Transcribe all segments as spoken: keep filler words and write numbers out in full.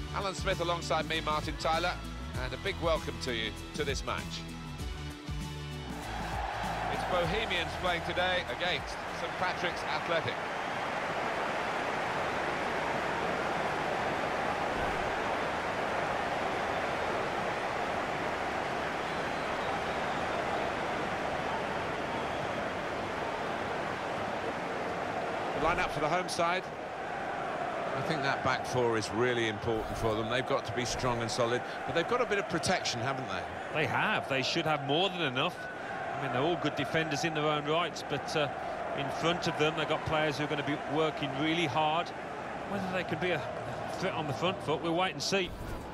Alan Smith alongside me, Martin Tyler, and a big welcome to you to this match. It's Bohemians playing today against St Patrick's Athletic. The line-up for the home side. I think that back four is really important for them. They've got to be strong and solid, but they've got a bit of protection, haven't they? They have. They should have more than enough. I mean, they're all good defenders in their own rights, but uh, in front of them, they've got players who are going to be working really hard. Whether they could be a threat on the front foot, we'll wait and see.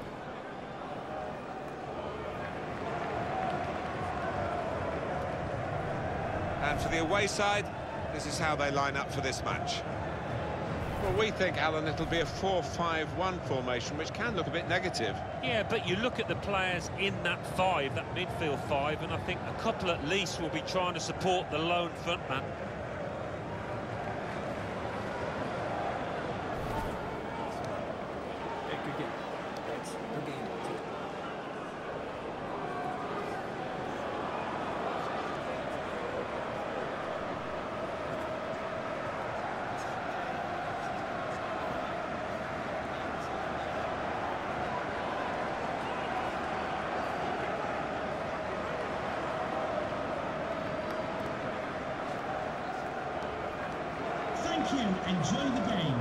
And for the away side, this is how they line up for this match. Well, we think, Alan, it'll be a four five one formation, which can look a bit negative. Yeah, but you look at the players in that five, that midfield five, and I think a couple at least will be trying to support the lone frontman. Thank you. Enjoy the game.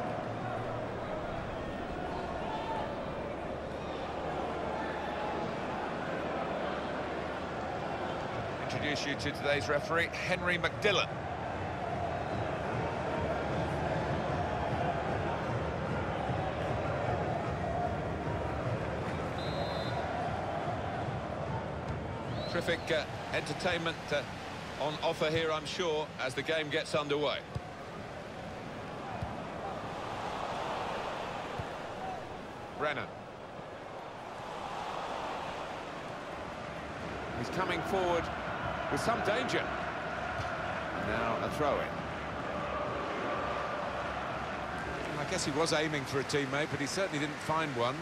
Introduce you to today's referee, Henry McDillan. Terrific uh, entertainment uh, on offer here, I'm sure, as the game gets underway. Brennan. He's coming forward with some danger. Now a throw-in. I guess he was aiming for a teammate, but he certainly didn't find one.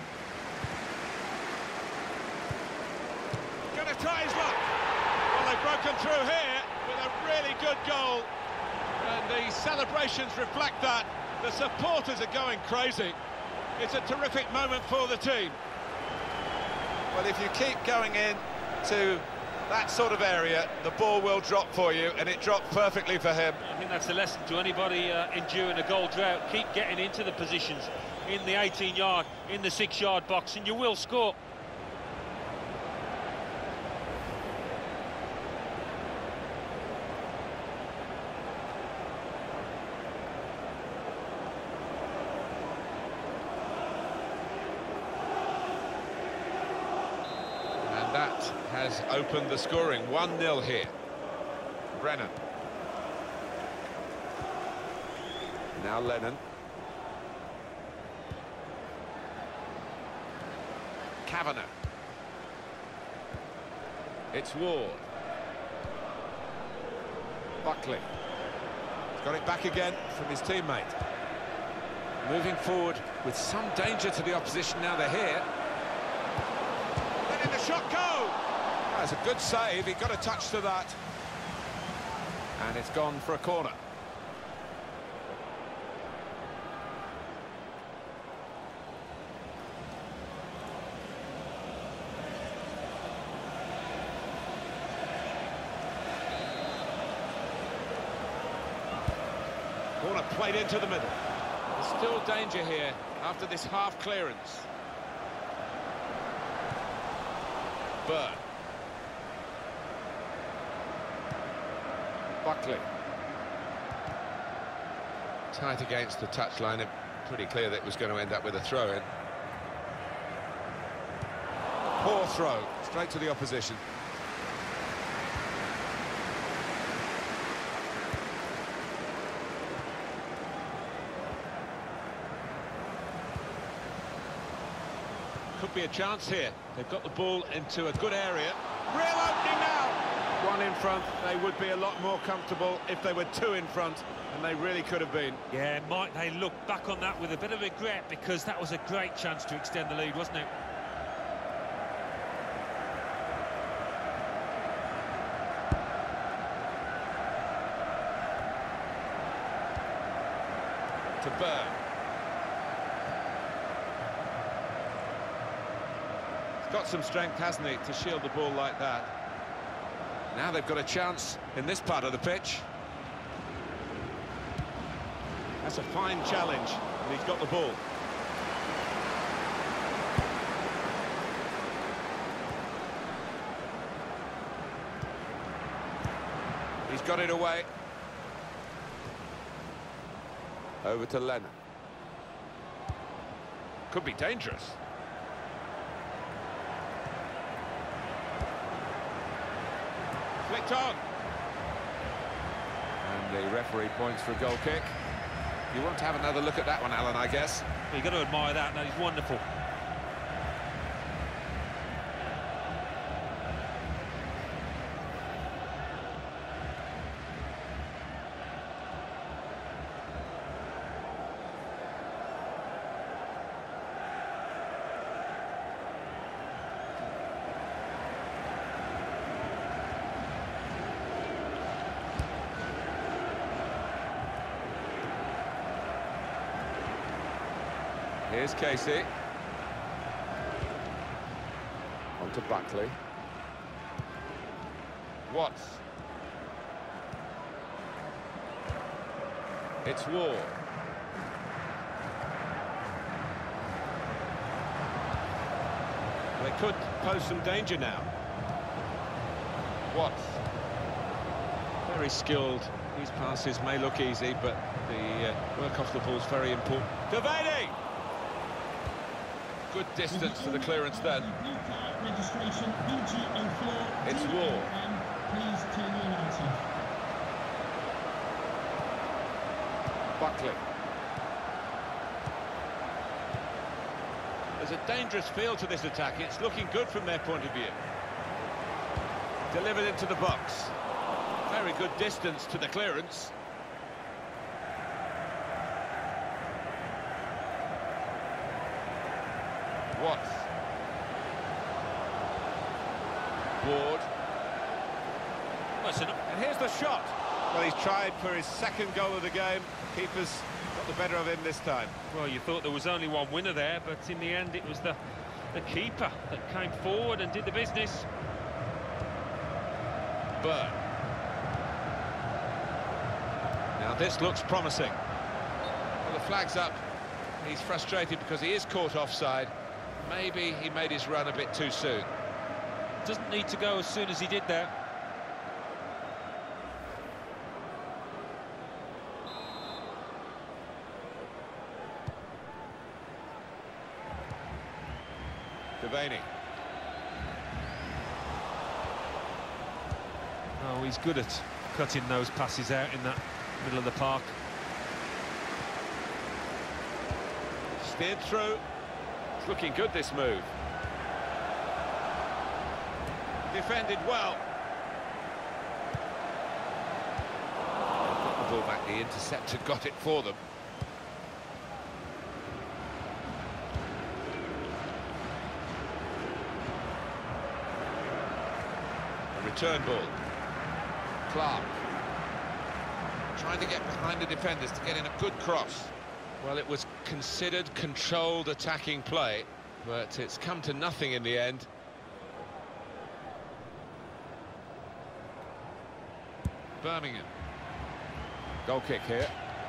Gonna try his luck. Well, they've broken through here with a really good goal. And the celebrations reflect that. The supporters are going crazy. It's a terrific moment for the team. Well, if you keep going in to that sort of area, the ball will drop for you, and it dropped perfectly for him. I think that's a lesson to anybody uh, enduring a goal drought. Keep getting into the positions in the eighteen yard, in the six yard box, and you will score. That has opened the scoring. one nil here. Brennan. Now Lennon. Kavanagh. It's Ward. Buckley. He's got it back again from his teammate. Moving forward with some danger to the opposition now they're here. The shot go! That's a good save, he got a touch to that. And it's gone for a corner. Corner played into the middle. There's still danger here after this half clearance. Burn. Buckley. Tight against the touchline, and pretty clear that it was going to end up with a throw-in. Poor throw, straight to the opposition. Could be a chance here. They've got the ball into a good area. Real opening now. One in front, they would be a lot more comfortable if they were two in front, and they really could have been. Yeah, Mike, they look back on that with a bit of regret, because that was a great chance to extend the lead, wasn't it? To Burn. He's got some strength, hasn't he, to shield the ball like that. Now they've got a chance in this part of the pitch. That's a fine challenge, and he's got the ball. He's got it away. Over to Lennon. Could be dangerous. Flicked on. And the referee points for a goal kick. You want to have another look at that one, Alan, I guess. Well, you've got to admire that. That is wonderful. Here's Casey. On to Buckley. Watts. It's Ward. They could pose some danger now. Watts. Very skilled. These passes may look easy, but the uh, work off the ball is very important. Devaney! Good distance to the clearance then. It's Ward. Buckley. There's a dangerous feel to this attack. It's looking good from their point of view. Delivered into the box. Very good distance to the clearance. Watts. Ward. And here's the shot. Well, he's tried for his second goal of the game. Keeper's got the better of him this time. Well, you thought there was only one winner there, but in the end it was the, the keeper that came forward and did the business. Burn. Now this looks promising. Well, the flag's up. He's frustrated because he is caught offside. Maybe he made his run a bit too soon. Doesn't need to go as soon as he did there. Devaney. Oh, he's good at cutting those passes out in that middle of the park. Steered through. It's looking good, this move. Defended well. Got the ball back, the interceptor got it for them. A return ball. Clark. Trying to get behind the defenders to get in a good cross. Well, it was considered controlled attacking play, but it's come to nothing in the end. Birmingham. Goal kick here.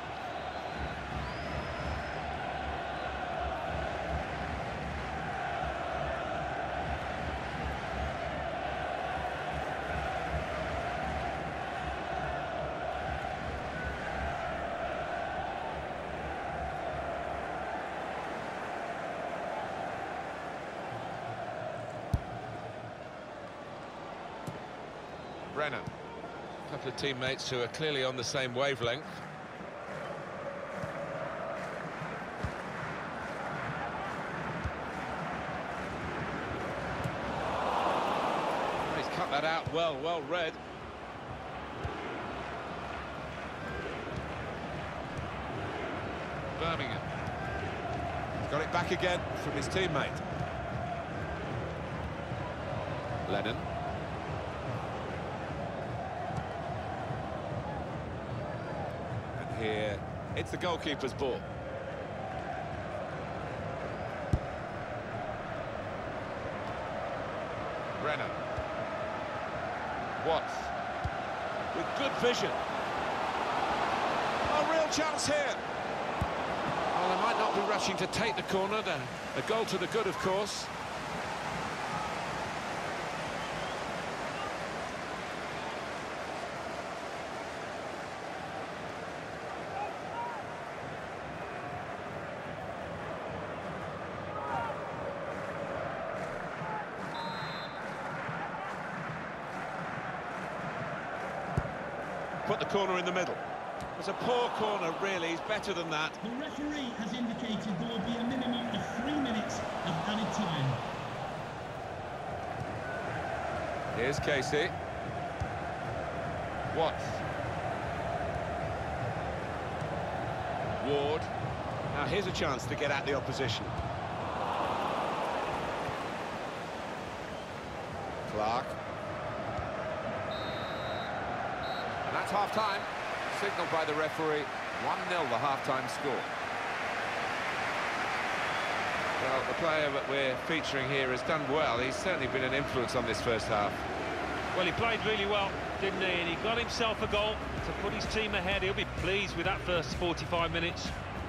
Brennan. A couple of teammates who are clearly on the same wavelength. He's cut that out well, well read. Got it back again from his teammate. Lennon. And here, it's the goalkeeper's ball. Brennan. Watts. With good vision. A real chance here. Well, they might not be rushing to take the corner. The, the goal to the good, of course. Put the corner in the middle. It's a poor corner, really. He's better than that. The referee has indicated there will be a minimum of three minutes of added time. Here's Casey. Watts. Ward. Now here's a chance to get at the opposition. Clark. And that's half-time. Signalled by the referee. one nil the half-time score. Well, the player that we're featuring here has done well. He's certainly been an influence on this first half. Well, he played really well, didn't he? And he got himself a goal to put his team ahead. He'll be pleased with that first forty-five minutes.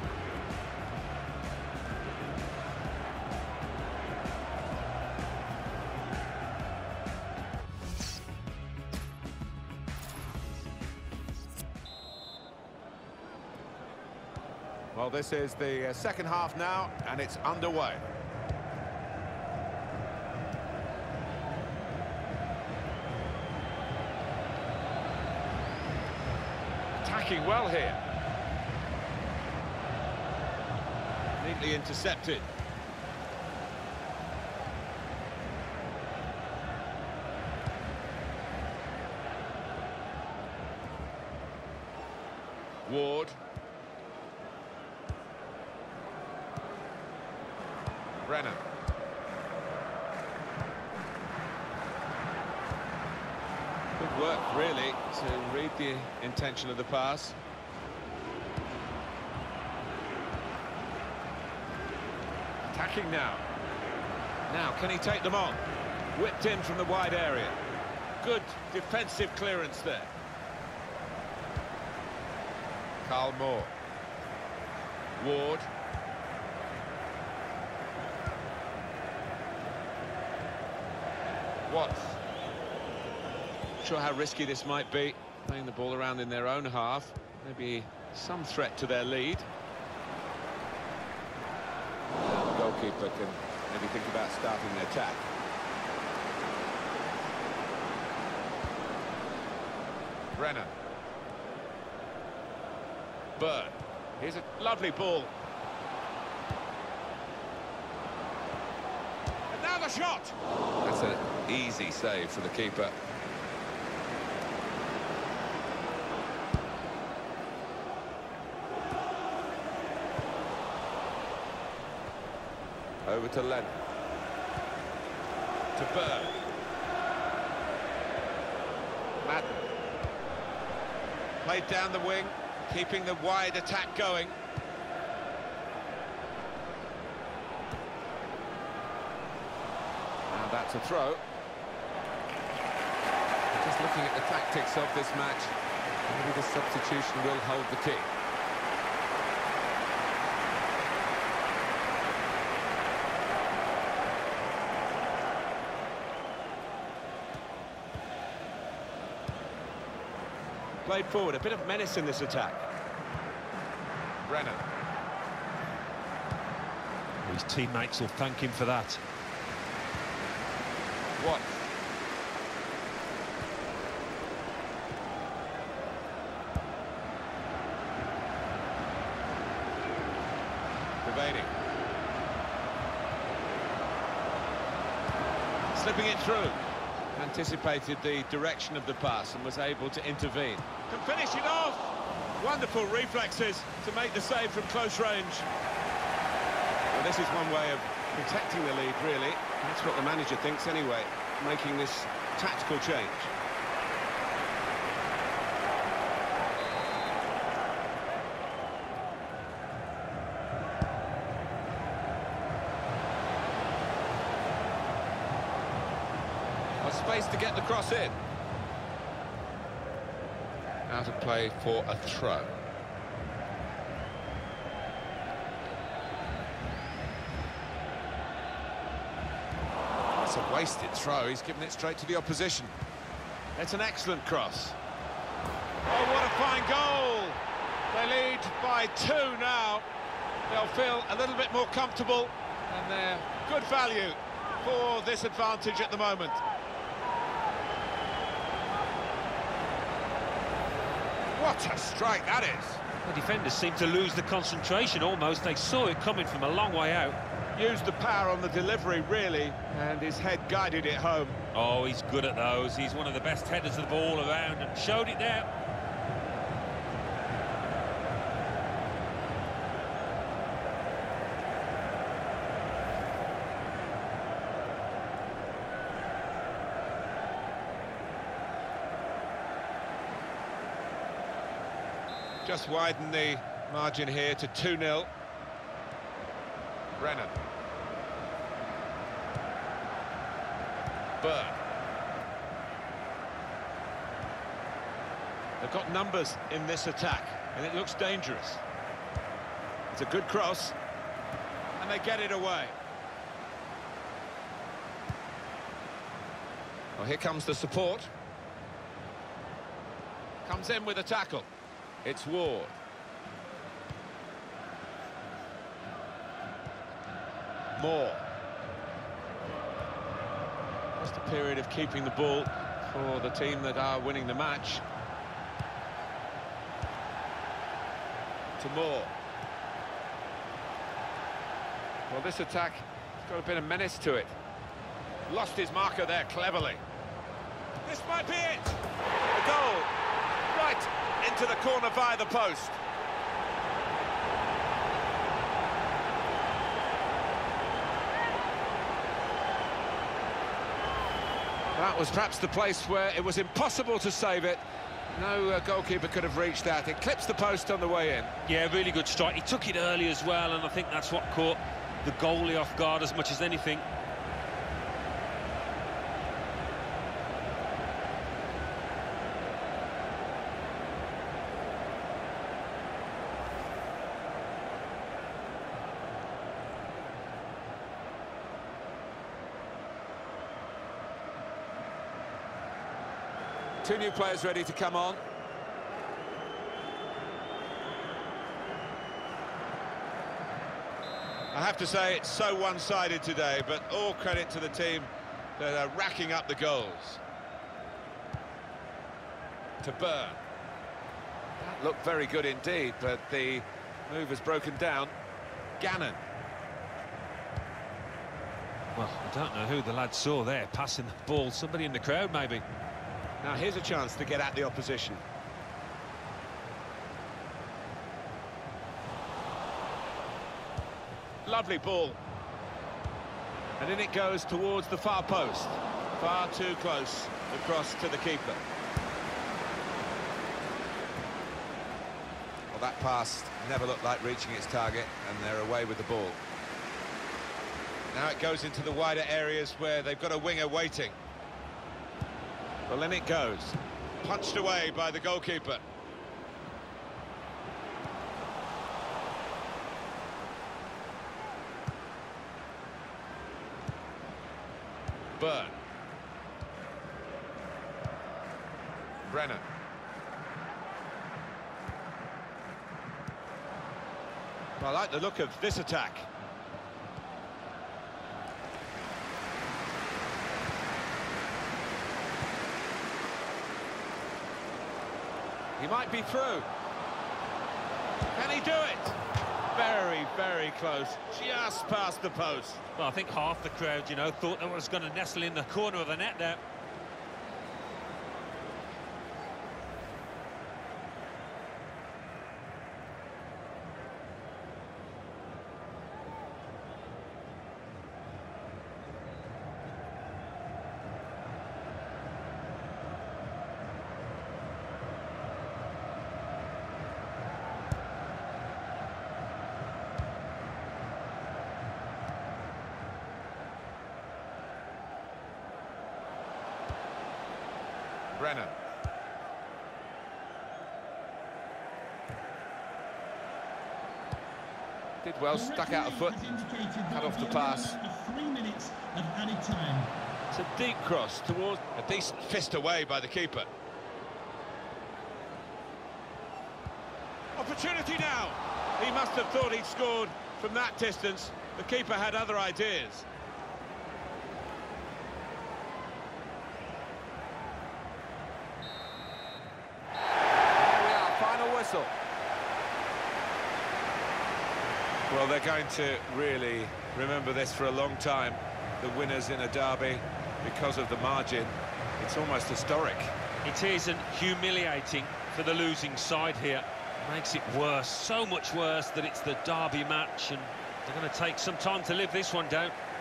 Well, this is the uh, second half now, and it's underway. Attacking well here. Neatly intercepted. Ward. Brennan. Good work, really, to read the intention of the pass. Attacking now. Now, can he take them on? Whipped in from the wide area. Good defensive clearance there. Carl Moore. Ward. Watts. Not sure how risky this might be, playing the ball around in their own half. Maybe some threat to their lead. Now the goalkeeper can maybe think about starting the attack. Brennan. Bird. Here's a lovely ball. And now the shot! That's an easy save for the keeper. Over to Len. To Bird. Madden. Played down the wing, keeping the wide attack going. Now that's a throw. Just looking at the tactics of this match, maybe the substitution will hold the key. Played forward, a bit of menace in this attack. Brennan. His teammates will thank him for that. What? Evading. Slipping it through. Anticipated the direction of the pass and was able to intervene. Can finish it off! Wonderful reflexes to make the save from close range. this is one way of protecting the lead, really. That's what the manager thinks anyway, making this tactical change. A space to get the cross in. Out of play for a throw. That's a wasted throw. He's given it straight to the opposition. It's an excellent cross. Oh, what a fine goal! They lead by two now. They'll feel a little bit more comfortable, and they're good value for this advantage at the moment. What a strike that is! The defenders seem to lose the concentration almost. They saw it coming from a long way out. Used the power on the delivery, really, and his head guided it home. Oh, he's good at those. He's one of the best headers of the ball around and showed it there. Just widen the margin here to two nil. Brennan. Burn. They've got numbers in this attack, and it looks dangerous. It's a good cross, and they get it away. Well, here comes the support. Comes in with a tackle. It's Ward. Moore. Just a period of keeping the ball for the team that are winning the match. To Moore. Well, this attack has got a bit of menace to it. Lost his marker there cleverly. This might be it. A goal. Right into the corner via the post. That was perhaps the place where it was impossible to save it. No uh, goalkeeper could have reached that. It clips the post on the way in. Yeah, really good strike. He took it early as well, and I think that's what caught the goalie off guard as much as anything. Two new players ready to come on. I have to say it's so one-sided today, but all credit to the team that are racking up the goals. To Burn. That looked very good indeed, but the move has broken down. Gannon. Well, I don't know who the lad saw there passing the ball. Somebody in the crowd, maybe. Now here's a chance to get at the opposition. Lovely ball. And in it goes towards the far post. Far too close across to the keeper. Well, that pass never looked like reaching its target, and they're away with the ball. Now it goes into the wider areas where they've got a winger waiting. Well, in it goes. Punched away by the goalkeeper. Burn. Brennan. Well, I like the look of this attack. He might be through. Can he do it? Very, very close. Just past the post. Well, I think half the crowd, you know, thought that was going to nestle in the corner of the net there. Brennan. Did well, stuck out a foot, cut off the pass. Three minutes of added time. It's a deep cross towards a decent fist away by the keeper. Opportunity now. He must have thought he'd scored from that distance. The keeper had other ideas. There we are, final whistle. Well, they're going to really remember this for a long time. The winners in a derby because of the margin. It's almost historic. It is, and humiliating for the losing side here. Makes it worse, so much worse that it's the derby match, and they're going to take some time to live this one down.